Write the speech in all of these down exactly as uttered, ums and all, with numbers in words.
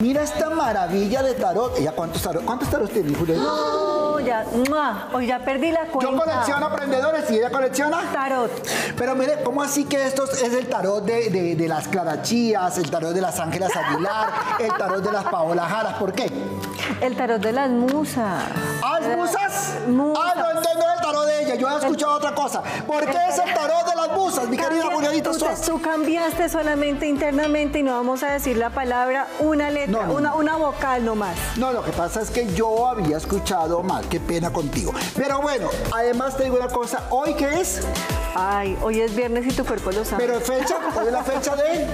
Mira esta maravilla de tarot. ¿Ella cuántos tarot? ¿Cuántos tarot tiene, Julia? No, ya, ¡mua! Hoy ya perdí la cuenta. Yo colecciono aprendedores y ella colecciona tarot. Pero mire, ¿cómo así que esto es el tarot de, de, de las Clarachías, el tarot de las Ángelas Aguilar, el tarot de las Paola Jaras? ¿Por qué? El tarot de las musas. ¿Ah, es musas? Musas. Ah, no entiendo el tarot de ella. Yo he escuchado otra cosa. ¿Por qué es el tarot de las musas, mi querida Julianita tú, Suárez? tú cambiaste solamente internamente y no vamos a decir la palabra, una letra, no, no, una, no. una vocal nomás. No, lo que pasa es que yo había escuchado mal. Qué pena contigo. Pero bueno, además te digo una cosa. ¿Hoy qué es? Ay, hoy es viernes y tu cuerpo lo sabe. Pero fecha, hoy es la fecha de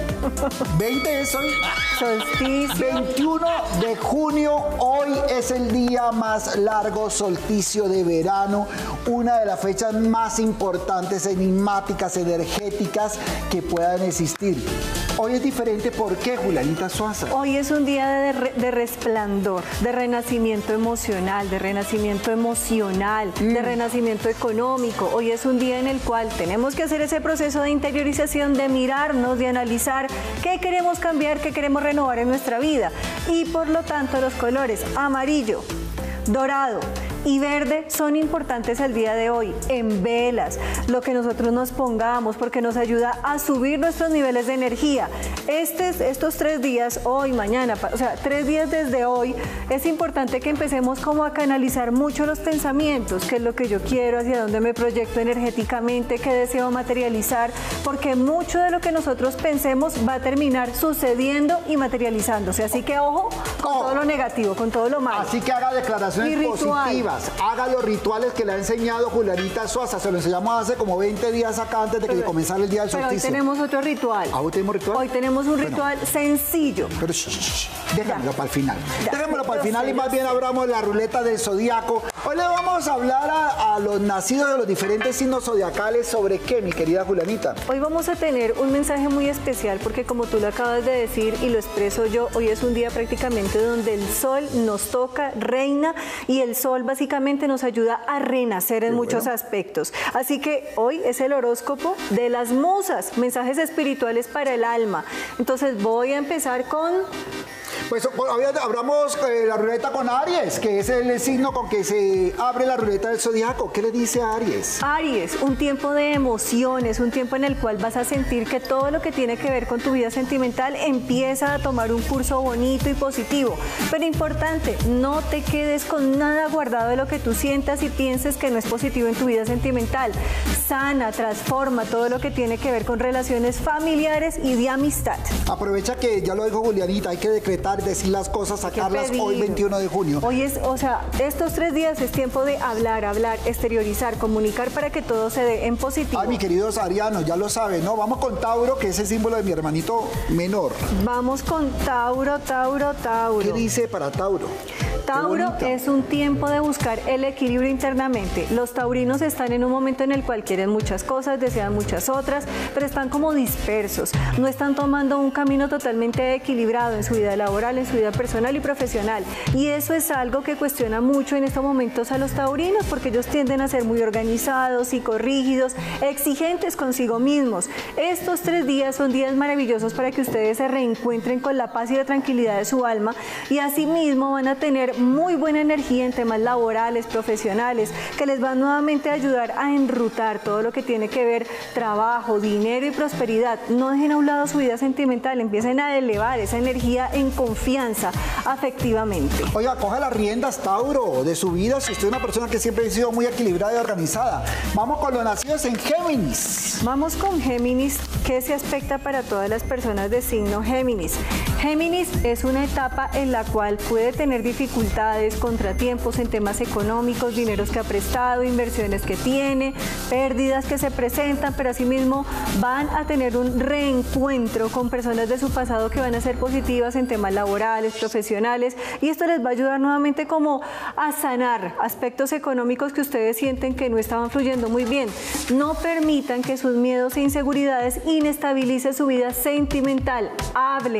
veinte es hoy. Solsticio. veintiuno de junio, hoy es el día más largo, solsticio de verano, una de las fechas más importantes, enigmáticas, energéticas que puedan existir. Hoy es diferente, ¿por qué, Julianita Suaza? Hoy es un día de, re, de resplandor, de renacimiento emocional, de renacimiento emocional, mm. de renacimiento económico. Hoy es un día en el cual tenemos que hacer ese proceso de interiorización, de mirarnos, de analizar qué queremos cambiar, qué queremos renovar en nuestra vida. Y por lo tanto los colores amarillo, dorado y verde son importantes el día de hoy, en velas, lo que nosotros nos pongamos, porque nos ayuda a subir nuestros niveles de energía. Estes, estos tres días, hoy, mañana, o sea, tres días desde hoy, es importante que empecemos como a canalizar mucho los pensamientos, qué es lo que yo quiero, hacia dónde me proyecto energéticamente, qué deseo materializar, porque mucho de lo que nosotros pensemos va a terminar sucediendo y materializándose. Así que ojo con oh. todo lo negativo, con todo lo malo. Así que haga declaraciones y positivas. Haga los rituales que le ha enseñado Julianita Suaza. Se lo enseñamos hace como veinte días acá antes de que pero, comenzara el día del solsticio. Pero hoy tenemos otro ritual. ¿Ah, hoy tenemos ritual? Hoy tenemos un ritual bueno, sencillo. Pero shh, shh, shh, déjamelo ya. para el final. Ya. Déjamelo para el final sé, y más bien sé. abramos la ruleta del zodiaco. Hoy le vamos a hablar a, a los nacidos de los diferentes signos zodiacales. ¿Sobre qué, mi querida Julianita? Hoy vamos a tener un mensaje muy especial porque, como tú lo acabas de decir y lo expreso yo, hoy es un día prácticamente donde el sol nos toca, reina, y el sol básicamente nos ayuda a renacer en Qué muchos bueno. aspectos. Así que hoy es el horóscopo de las musas, mensajes espirituales para el alma. Entonces voy a empezar con... Pues abramos eh, la ruleta con Aries, que es el signo con que se abre la ruleta del zodiaco. ¿Qué le dice a Aries? Aries, un tiempo de emociones, un tiempo en el cual vas a sentir que todo lo que tiene que ver con tu vida sentimental empieza a tomar un curso bonito y positivo. Pero importante, no te quedes con nada guardado de lo que tú sientas y pienses que no es positivo en tu vida sentimental. Sana, transforma todo lo que tiene que ver con relaciones familiares y de amistad. Aprovecha que ya lo dijo Julianita, hay que decretar, decir las cosas, sacarlas hoy veintiuno de junio. Hoy es, o sea, estos tres días es tiempo de hablar, hablar, exteriorizar, comunicar para que todo se dé en positivo. Ay, mi querido Ariano, ya lo sabe, ¿no? Vamos con Tauro, que es el símbolo de mi hermanito menor. Vamos con Tauro, Tauro, Tauro. ¿Qué dice para Tauro? Tauro es un tiempo de buscar el equilibrio internamente. Los taurinos están en un momento en el cual quieren muchas cosas, desean muchas otras, pero están como dispersos. No están tomando un camino totalmente equilibrado en su vida laboral, en su vida personal y profesional. Y eso es algo que cuestiona mucho en estos momentos a los taurinos, porque ellos tienden a ser muy organizados, psicorrígidos, exigentes consigo mismos. Estos tres días son días maravillosos para que ustedes se reencuentren con la paz y la tranquilidad de su alma, y asimismo van a tener muy buena energía en temas laborales, profesionales, que les van nuevamente a ayudar a enrutar todo lo que tiene que ver trabajo, dinero y prosperidad. No dejen a un lado su vida sentimental, empiecen a elevar esa energía en confianza afectivamente. Oiga, coja las riendas, Tauro, de su vida, si usted es una persona que siempre ha sido muy equilibrada y organizada. Vamos con los nacidos en Géminis. Vamos con Géminis, que se aspecta para todas las personas de signo Géminis. Géminis es una etapa en la cual puede tener dificultades, contratiempos en temas económicos, dineros que ha prestado, inversiones que tiene, pérdidas que se presentan, pero asimismo van a tener un reencuentro con personas de su pasado que van a ser positivas en temas laborales, profesionales, y esto les va a ayudar nuevamente como a sanar aspectos económicos que ustedes sienten que no estaban fluyendo muy bien. No permitan que sus miedos e inseguridades inestabilicen su vida sentimental. Hablen, dialoguen,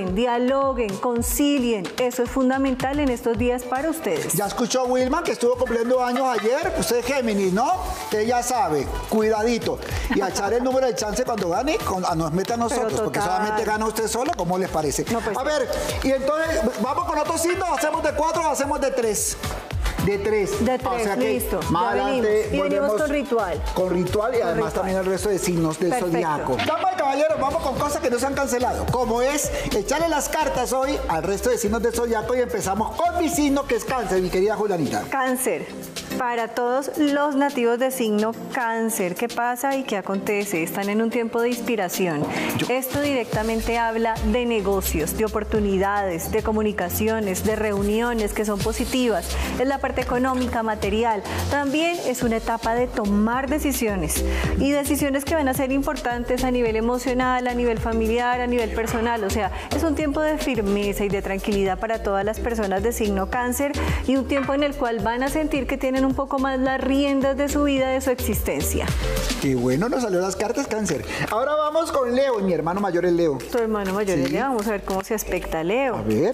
dialoguen, concilien. Eso es fundamental en estos días para ustedes. Ya escuchó Wilma que estuvo cumpliendo años ayer. Usted es Géminis, ¿no? Que ya sabe, cuidadito. Y a echar el número de chance cuando gane, con, a nos mete a nosotros, porque solamente gana usted solo, ¿cómo les parece? No, pues, a ver, y entonces, ¿vamos con otros signos? ¿Hacemos de cuatro o hacemos de tres? De tres. De tres, o sea que listo. Más ya adelante venimos. Y venimos con ritual. Con ritual y con además ritual. También el resto de signos del Perfecto. zodiaco. Damas y caballeros, vamos con cosas que no se han cancelado. Como es echarle las cartas hoy al resto de signos del zodiaco y empezamos con mi signo que es Cáncer, mi querida Julianita. Cáncer. Para todos los nativos de signo Cáncer, ¿qué pasa y qué acontece? Están en un tiempo de inspiración. Yo. Esto directamente habla de negocios, de oportunidades, de comunicaciones, de reuniones que son positivas. Es la parte económica, material. También es una etapa de tomar decisiones y decisiones que van a ser importantes a nivel emocional, a nivel familiar, a nivel personal. O sea, es un tiempo de firmeza y de tranquilidad para todas las personas de signo Cáncer y un tiempo en el cual van a sentir que tienen un poco más las riendas de su vida, de su existencia. Qué bueno, nos salió las cartas Cáncer. Ahora vamos con Leo, mi hermano mayor es Leo. Tu hermano mayor Sí. es Leo, vamos a ver cómo se aspecta Leo. A ver.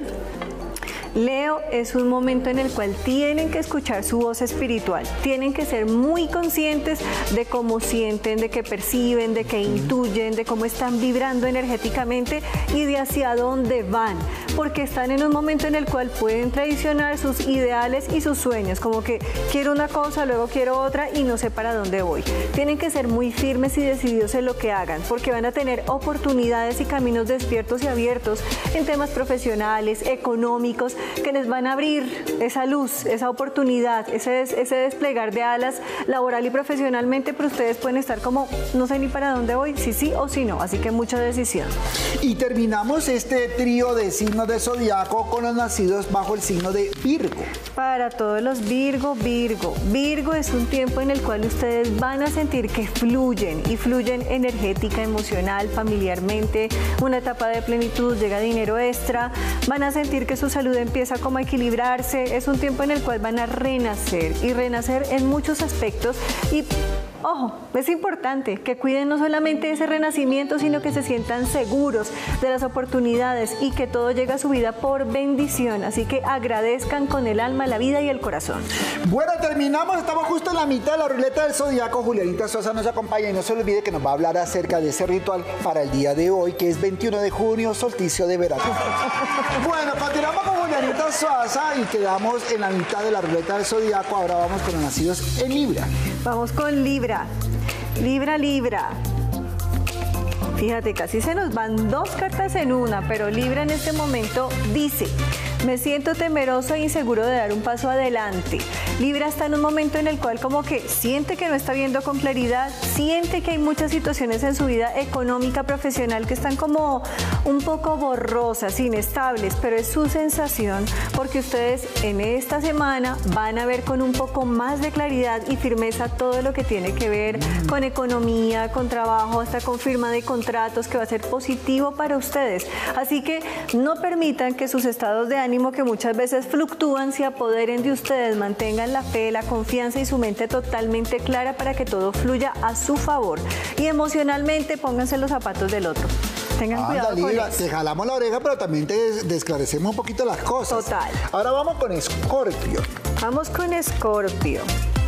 Leo es un momento en el cual tienen que escuchar su voz espiritual, tienen que ser muy conscientes de cómo sienten, de qué perciben, de qué intuyen, de cómo están vibrando energéticamente y de hacia dónde van, porque están en un momento en el cual pueden traicionar sus ideales y sus sueños, como que quiero una cosa, luego quiero otra y no sé para dónde voy. Tienen que ser muy firmes y decididos en lo que hagan, porque van a tener oportunidades y caminos despiertos y abiertos en temas profesionales, económicos, que les van a abrir esa luz, esa oportunidad, ese, ese desplegar de alas laboral y profesionalmente, pero ustedes pueden estar como, no sé ni para dónde voy, si sí o si no, así que mucha decisión. Y terminamos este trío de signos de zodiaco con los nacidos bajo el signo de Virgo. Para todos los Virgo, Virgo. Virgo es un tiempo en el cual ustedes van a sentir que fluyen y fluyen energética, emocional, familiarmente, una etapa de plenitud, llega dinero extra, van a sentir que su salud empieza como a equilibrarse, es un tiempo en el cual van a renacer y renacer en muchos aspectos y ojo, es importante que cuiden no solamente ese renacimiento, sino que se sientan seguros de las oportunidades y que todo llega a su vida por bendición. Así que agradezcan con el alma, la vida y el corazón. Bueno, terminamos, estamos justo en la mitad de la ruleta del zodiaco. Julianita Sosa nos acompaña y no se olvide que nos va a hablar acerca de ese ritual para el día de hoy, que es veintiuno de junio, solsticio de verano. Bueno, continuamos con Julianita Sosa y quedamos en la mitad de la ruleta del zodiaco. Ahora vamos con los nacidos en Libra. Vamos con Libra. Libra, Libra. Fíjate, casi se nos van dos cartas en una, pero Libra en este momento dice: me siento temeroso e inseguro de dar un paso adelante. Libra está en un momento en el cual como que siente que no está viendo con claridad, siente que hay muchas situaciones en su vida económica, profesional que están como un poco borrosas, inestables, pero es su sensación porque ustedes en esta semana van a ver con un poco más de claridad y firmeza todo lo que tiene que ver con economía, con trabajo, hasta con firma de contratos que va a ser positivo para ustedes. Así que no permitan que sus estados de ánimo que muchas veces fluctúan se apoderen de ustedes, mantengan la fe, la confianza y su mente totalmente clara para que todo fluya a su favor. Y emocionalmente pónganse los zapatos del otro. Tengan Anda, cuidado con Libra, eso. te jalamos la oreja, pero también te des- desclarecemos un poquito las cosas. Total. Ahora vamos con Escorpio. Vamos con Escorpio.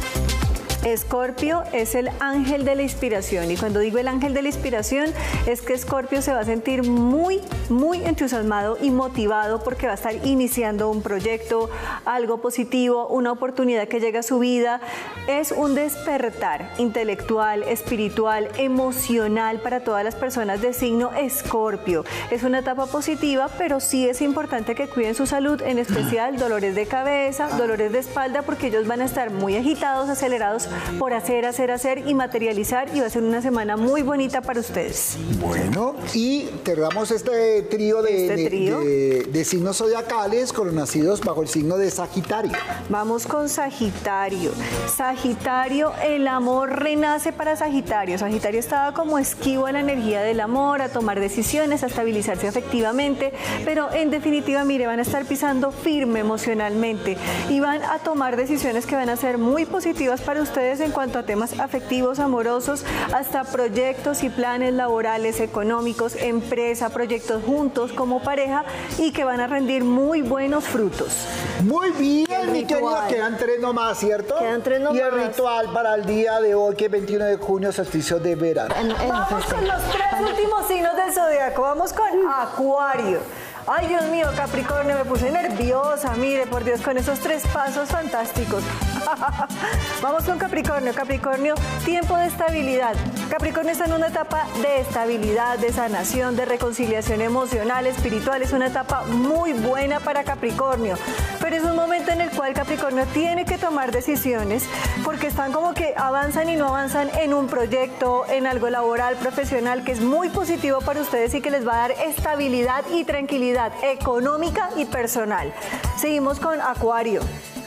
Escorpio es el ángel de la inspiración y cuando digo el ángel de la inspiración es que Escorpio se va a sentir muy, muy entusiasmado y motivado porque va a estar iniciando un proyecto, algo positivo, una oportunidad que llega a su vida. Es un despertar intelectual, espiritual, emocional para todas las personas de signo Escorpio. Es una etapa positiva, pero sí es importante que cuiden su salud, en especial dolores de cabeza, dolores de espalda, porque ellos van a estar muy agitados, acelerados por hacer, hacer, hacer y materializar y va a ser una semana muy bonita para ustedes. Bueno, y cerramos este trío de, Este de- trío. de- de signos zodiacales con los nacidos bajo el signo de Sagitario. Vamos con Sagitario. Sagitario, el amor renace para Sagitario. Sagitario estaba como esquivo a la energía del amor, a tomar decisiones, a estabilizarse afectivamente, pero en definitiva, mire, van a estar pisando firme emocionalmente y van a tomar decisiones que van a ser muy positivas para ustedes ustedes en cuanto a temas afectivos, amorosos, hasta proyectos y planes laborales, económicos, empresa, proyectos juntos como pareja y que van a rendir muy buenos frutos. Muy bien, mi querida, quedan tres nomás, ¿cierto? Quedan tres nomás. Y el ritual para el día de hoy, que es veintiuno de junio, solsticio de verano. En, en Vamos con los tres últimos signos del zodiaco. Vamos con Acuario. Ay, Dios mío, Capricornio, me puse nerviosa, mire, por Dios, con esos tres pasos fantásticos. Vamos con Capricornio. Capricornio, tiempo de estabilidad. Capricornio está en una etapa de estabilidad, de sanación, de reconciliación emocional, espiritual. Es una etapa muy buena para Capricornio. Pero es un momento en el cual Capricornio tiene que tomar decisiones porque están como que avanzan y no avanzan en un proyecto, en algo laboral, profesional, que es muy positivo para ustedes y que les va a dar estabilidad y tranquilidad económica y personal. Seguimos con Acuario.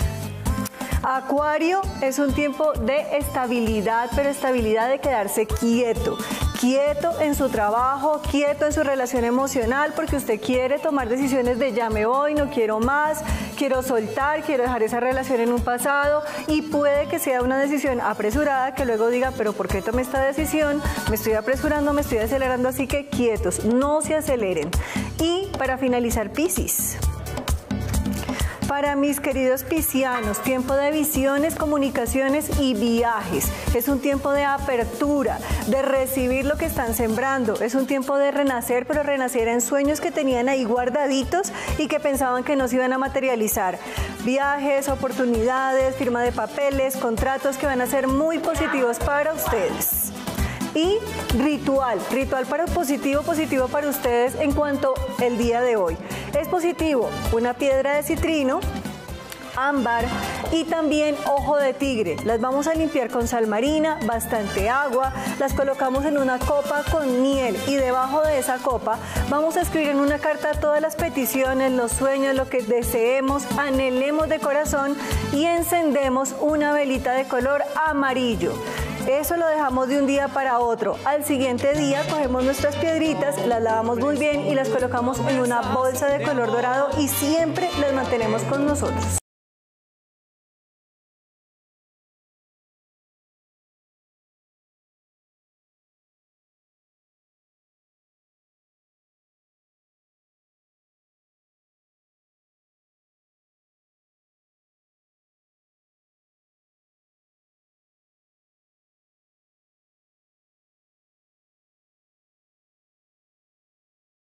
Acuario es un tiempo de estabilidad, pero estabilidad de quedarse quieto. Quieto en su trabajo, quieto en su relación emocional, porque usted quiere tomar decisiones de ya me voy, no quiero más, quiero soltar, quiero dejar esa relación en un pasado, y puede que sea una decisión apresurada que luego diga, pero ¿por qué tomé esta decisión? Me estoy apresurando, me estoy acelerando, así que quietos, no se aceleren. Y para finalizar, Piscis. Para mis queridos piscianos, tiempo de visiones, comunicaciones y viajes. Es un tiempo de apertura, de recibir lo que están sembrando. Es un tiempo de renacer, pero renacer en sueños que tenían ahí guardaditos y que pensaban que no se iban a materializar. Viajes, oportunidades, firma de papeles, contratos que van a ser muy positivos para ustedes. Y ritual, ritual para positivo, positivo para ustedes en cuanto el día de hoy. Es positivo una piedra de citrino, ámbar y también ojo de tigre. Las vamos a limpiar con sal marina, bastante agua, las colocamos en una copa con miel y debajo de esa copa vamos a escribir en una carta todas las peticiones, los sueños, lo que deseemos, anhelemos de corazón y encendemos una velita de color amarillo. Eso lo dejamos de un día para otro. Al siguiente día cogemos nuestras piedritas, las lavamos muy bien y las colocamos en una bolsa de color dorado y siempre las mantenemos con nosotros.